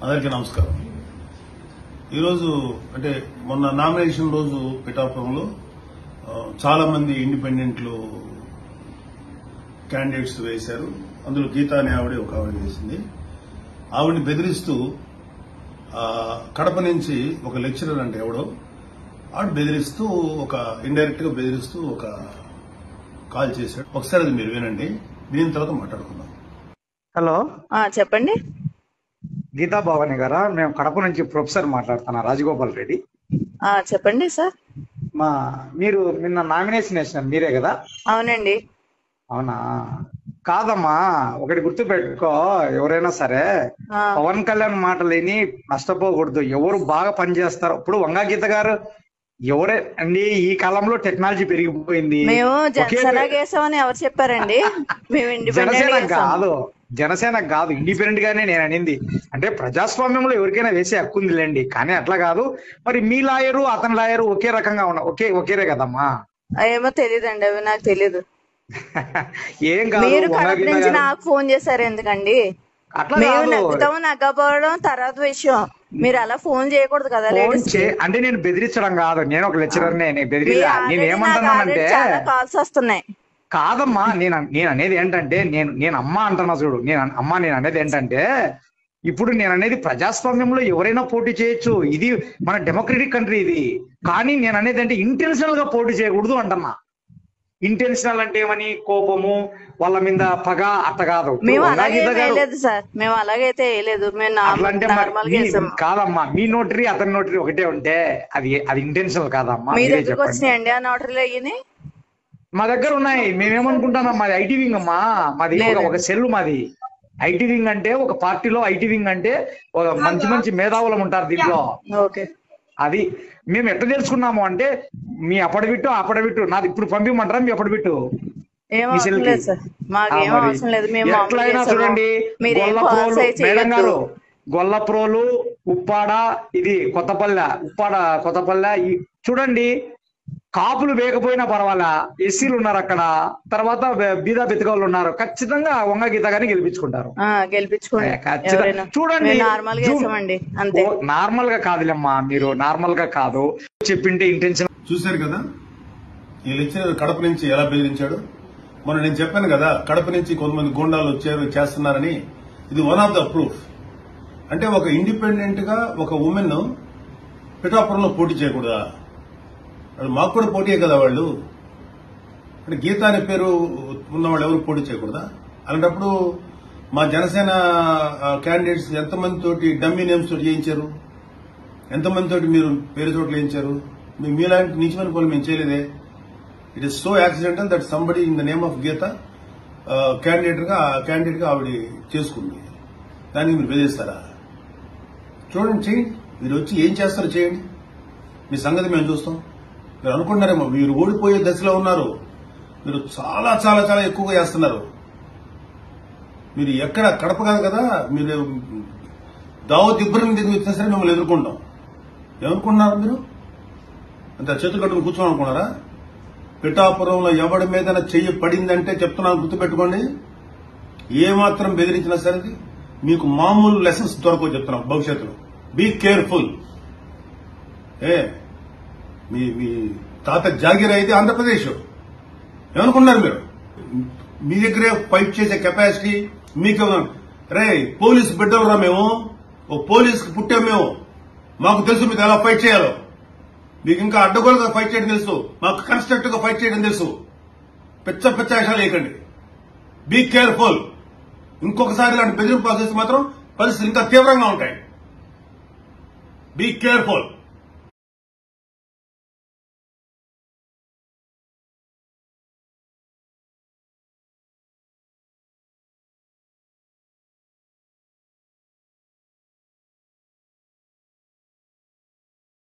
అందరికీ నమస్కారం. ఈరోజు అంటే మొన్న నామినేషన్ రోజు పిఠాపురంలో చాలా మంది ఇండిపెండెంట్లు క్యాండిడేట్స్ వేశారు. అందులో గీతా అనే ఆవిడ ఒక ఆవిడ వేసింది. ఆవిడని బెదిరిస్తూ కడప నుంచి ఒక లెక్చరర్ అంటే ఎవడో ఆవిడ బెదిరిస్తూ ఇండైరెక్ట్ గా బెదిరిస్తూ ఒక కాల్ చేశాడు. ఒకసారి అది మీరు వినండి, దీని తర్వాత మాట్లాడుకుందాం. హలో, చెప్పండి. గీతా భవాని గారా? మేము కడప నుంచి ప్రొఫెసర్ మాట్లాడుతున్నా, రాజగోపాల్ రెడ్డి. చెప్పండి సార్. మీరు నిన్న నామినేషన్ వేసినారు మీరే కదా? అవునండి. అవునా? కాదమ్మా, ఒకటి గుర్తు పెట్టుకో, ఎవరైనా సరే పవన్ కళ్యాణ్ మాటలు విని నష్టపోకూడదు. ఎవరు బాగా పనిచేస్తారో, ఇప్పుడు వంగా గీత గారు ఎవరే అండి, ఈ కాలంలో టెక్నాలజీ పెరిగిపోయింది. మేము జనసేన గేసామని ఎవరు చెప్పారండి? మేము జనసేన కాదు, ఇండిపెండెంట్ గానే నేను అనింది. అంటే ప్రజాస్వామ్యంలో ఎవరికైనా వేసే హక్కు ఉందిలేండి, కానీ అట్లా కాదు. మరి మీ లాయరు అతని లాయరు ఒకే రకంగా ఒకేరే కదమ్మా? ఏమో తెలియదండి, అవి నాకు తెలీదు. ఏం కాదు. మీరు కడప నుంచి నాకు ఫోన్ చేశారు ఎందుకండి? మేము నగ్గుతాము నగ్గపోవడం తర్వాత విషయం. మీరు అలా ఫోన్ చేయకూడదు కదా. అంటే నేను బెదిరించడం కాదు, నేను ఒక లెక్చరర్. నేను ఏమంటున్నానంటే కాల్స్ వస్తున్నాయి. కాదమ్మా, నేను అనేది ఏంటంటే, నేను అమ్మ అంటున్నా చూడు. నేను అనేది ఏంటంటే, ఇప్పుడు నేను అనేది ప్రజాస్వామ్యంలో ఎవరైనా పోటీ చేయొచ్చు, ఇది మన డెమోక్రటిక్ కంట్రీ ఇది. కానీ నేను అనేది అంటే ఇంటెన్షనల్ గా పోటీ చేయకూడదు అంటున్నా. ఇంటెన్షనల్ అంటే ఏమని, కోపము, వాళ్ళ మీద పగ, అట్ట కాదు. మేము అలాగైతే కాదమ్మా, మీ నోటరీ అతని నోటరీ ఒకటే ఉంటే అది ఇంటెన్షనల్ కాదమ్మా. మీ దగ్గరకు వచ్చినాయండి ఆ నోటరీలు అయ్యి? మా దగ్గర ఉన్నాయి. మేమేమనుకుంటున్నాం, మాది ఐటీ వింగ్ అమ్మా. మాది ఒక సెల్. మాది ఐటీ వింగ్ అంటే ఒక పార్టీలో ఐటీ వింగ్ అంటే ఒక మంచి మేధావులం ఉంటారు దీంట్లో. అది మేము ఎట్లా తెలుసుకున్నాము అంటే, మీ అప్పడబిట్టు నాది ఇప్పుడు పంపిమంటారా? మీ అప్పడబిట్టు ఎట్లయినా చూడండి. మేడం గారు, గొల్లప్రోలు, ఉప్పాడ, ఇది కొత్తపల్లె చూడండి. కాపులు వేయకపోయినా పర్వాలా, ఎస్సీలు ఉన్నారు అక్కడ, తర్వాత బీదా బెతకవాళ్ళు ఉన్నారు. ఖచ్చితంగా వంగ గీత గారిని గెలిపించుకుంటారు. చూడండి, నార్మల్ గా కాదులేమ్మా, మీరు నార్మల్ గా కాదు చెప్పింటే ఇంటెన్షన్. చూశారు కదా ఈ లెక్చరర్ కడప నుంచి ఎలా బెదిరించాడు. మొన్న నేను చెప్పాను కదా, కడప నుంచి కొంతమంది గూండాలు వచ్చారు చేస్తున్నారని. ఇది వన్ ఆఫ్ ద ప్రూఫ్. అంటే ఒక ఇండిపెండెంట్ గా ఒక ఉమెన్ పిఠాపురంలో పోటీ చేయకూడదా? మాకు కూడా పోటీయే కదా వాళ్ళు. అంటే గీత అనే పేరు ఉన్నవాళ్ళు ఎవరు పోటీ చేయకూడదా? అలాంటప్పుడు మా జనసేన క్యాండిడేట్స్ ఎంతమంది తోటి డమ్మీ నేమ్స్ తోటి చేయించారు, ఎంతమంది తోటి మీరు పేరు చోట్ల వేయించారు? మీలాంటి నీచమైన పనులు మేము చేయలేదే. It is so accidental that somebody in the name of Geeta candidate గా ఆవిడ చేసుకుంది. దానికి మీరు బెదిరిస్తారా? చూడండి, చేయండి. మీరు వచ్చి ఏం చేస్తారో చేయండి, మీ సంగతి మేము చూస్తాం. మీరు అనుకుంటున్నారేమో మీరు ఓడిపోయే దశలో ఉన్నారు. మీరు చాలా చాలా చాలా ఎక్కువగా చేస్తున్నారు. మీరు ఎక్కడ కడప కాదు కదా, మీరు దావత్ ఇబ్బంది వచ్చినా సరే మిమ్మల్ని ఎదుర్కొంటాం. ఏమనుకుంటున్నారు మీరు? అంత చేతులు కట్టుకుని కూర్చోని అనుకున్నారా? పిఠాపురంలో ఎవడి మీద చెయ్యి పడిందంటే చెప్తున్నాను, గుర్తుపెట్టుకోండి. ఏమాత్రం బెదిరించినా సరే మీకు మామూలు లెసన్స్ దొరకవు చెప్తున్నాం భవిష్యత్తులో. Be careful. మీ తాత జాగీర్ అయితే ఆంధ్రప్రదేశ్. ఏమనుకున్నారు మీరు? మీ దగ్గరే ఫైట్ చేసే కెపాసిటీ మీకు? రే, పోలీసు బిడ్డలురా మేము, ఓ పోలీసుకి పుట్టాం మేము. మాకు తెలుసు మీకు ఎలా ఫైట్ చేయాలో. మీకు ఇంకా అడ్డగోలుగా ఫైట్ చేయడం తెలుసు, మాకు కన్స్ట్రక్టివ్ గా ఫైట్ చేయడం తెలుసు. పెచ్చ విషయాలు వేయకండి. Be careful. ఇంకొకసారి ఇలాంటి బెదిరింపు చేస్తే మాత్రం పరిస్థితులు ఇంకా తీవ్రంగా ఉంటాయి. Be careful.